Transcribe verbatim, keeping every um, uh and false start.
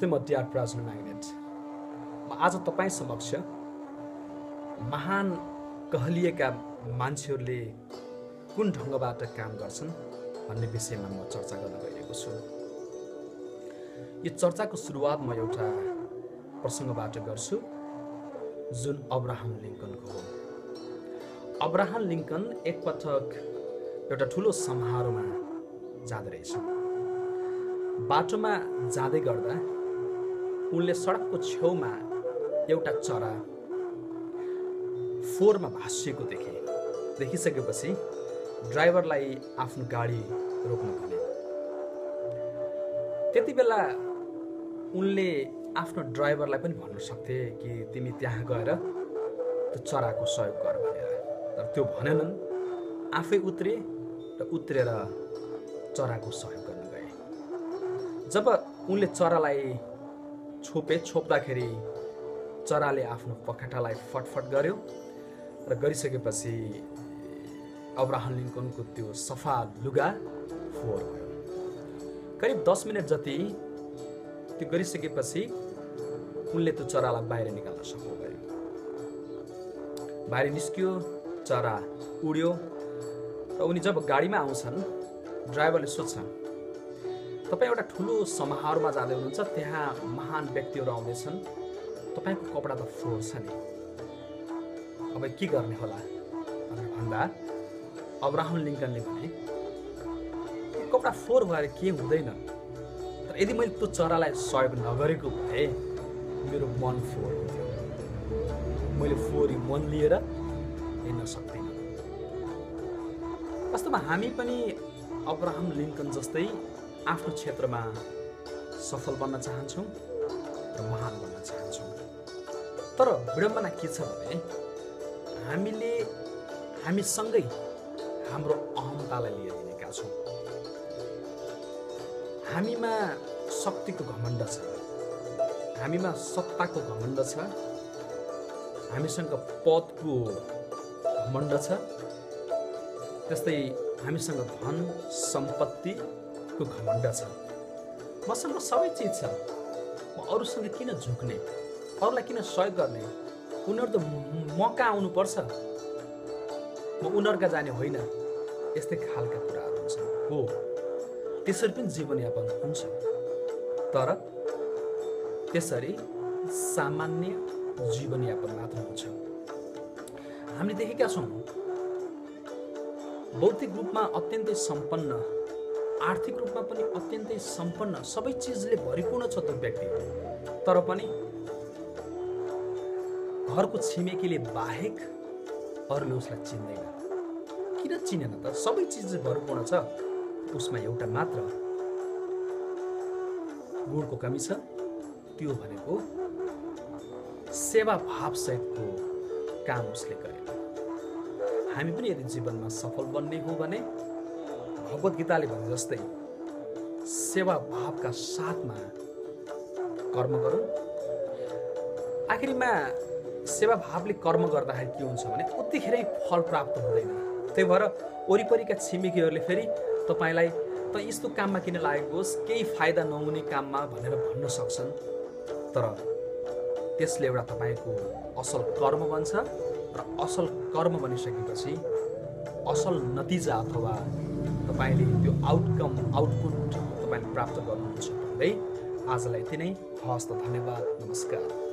नमस्ते, म T R प्राजन magnet. म आज तपाईँ समक्ष महान कहलिएका मान्छेहरूले कुन ढङ्गबाट काम गर्छन् भन्ने विषयमा म चर्चा गर्न गइरहेको छु। यो चर्चाको सुरुवात म एउटा प्रसङ्गबाट गर्छु जुन अब्राहम लिङ्कनको हो। अब्राहम लिङ्कन एकपटक एउटा ठुलो समारोहमा जाँदै रहेछ। बाटोमा जाँदै गर्दा उनले सडकको छेउमा एउटा चरा फोहोरमा भासिएको देखे। देखिसकेपछि ड्राइभरलाई आफ्नो गाडी रोक्न भने। त्यति बेला उनले आफ्नो ड्राइभरलाई पनि भन्न सक्थे कि तिमी त्यहाँ गएर त्यो चराको सहयोग गर भनेर, तर त्यो भनेनन्। आफै उत्रे र उत्रेर चराको सहयोग गर्न गए। जब उनले चरालाई छोपे, छोप्दाखेरि चराले आफ्नो पखेटालाई फटफट गर्यो र गरिसकेपछि अब्राहम लिङ्कनको त्यो सफा लुगा फोहोर भयो। करिब दस मिनट जति त्यो गरिसकेपछि उनले त्यो चरालाई बाहिर निकाल्न सक्नु भयो। बाहिर निस्कियो, चरा उड्यो र उनी जब गाडीमा आउँछन्, ड्राइभरले सोध्छ, तपाईँ एउटा ठुलो समारोहमा जाँदै हुनुहुन्छ, त्यहाँ महान व्यक्तिहरू आउँदैछन्, तपाईँको कपडा त फोहोर छ नि, अब के गर्ने होला भनेर भन्दा अब्राहम लिङ्कनले भने, कपडा फोहोर भएर के हुँदैन, तर यदि मैले त्यो चरालाई सहयोग नगरेको भए मेरो मन फोहोर हुन्थ्यो। मैले फोहोरी मन लिएर हिँड्न सक्दिनँ। वास्तवमा हामी पनि अब्राहम लिङ्कन जस्तै आफ्नो क्षेत्रमा सफल बन्न चाहन्छौँ र महान बन्न चाहन्छौँ। तर विडम्बना के छ भने हामीले हामीसँगै हाम्रो अहमतालाई लिएर हिँडेका छौँ। हामीमा शक्तिको घमण्ड छ, हामीमा सत्ताको घमण्ड छ, हामीसँग पदको घमण्ड छ, त्यस्तै हामीसँग धन सम्पत्तिको घमण्ड छ। मसँग सबै चिज छ, म अरूसँग किन झुक्ने, अरूलाई किन सहयोग गर्ने, उनीहरू त म कहाँ आउनुपर्छ, म उनीहरूका जाने होइन, यस्तै खालका कुराहरू हुन्छन्। हो, त्यसरी पनि जीवनयापन हुन्छ, तर त्यसरी सामान्य जीवनयापन मात्र हुन्छ। हामीले देखेका छौँ भौतिक रूपमा अत्यन्तै सम्पन्न, आर्थिक रूपमा पनि अत्यन्तै सम्पन्न, सबै चिजले भरिपूर्ण छ त्यो व्यक्ति, तर पनि घरको छिमेकीले बाहेक अरूले उसलाई चिन्दैन। किन चिनेन त? सबै चिज भरिपूर्ण छ, उसमा एउटा मात्र गुणको कमी छ, त्यो भनेको सेवा भावसहितको काम उसले गरेन। हामी पनि यदि जीवनमा सफल बन्ने हो भने भगवत गीताले भने जस्तै सेवा भावका साथमा कर्म गरौँ। आखिरमा सेवा भावले कर्म गर्दाखेरि के हुन्छ भने उत्तिखेरै फल प्राप्त हुँदैन। त्यही भएर वरिपरिका छिमेकीहरूले फेरि तपाईँलाई त यस्तो काममा किन लागेको होस्, केही फाइदा नहुने काममा भनेर भन्न सक्छन्, तर त्यसले एउटा तपाईँको असल कर्म बन्छ र असल कर्म बनिसकेपछि असल नतिजा अथवा तपाईँले त्यो आउटकम आउटपुट तपाईँले प्राप्त गर्नुहुन्छ भन्दै आजलाई यति नै। हवस् त, धन्यवाद, नमस्कार।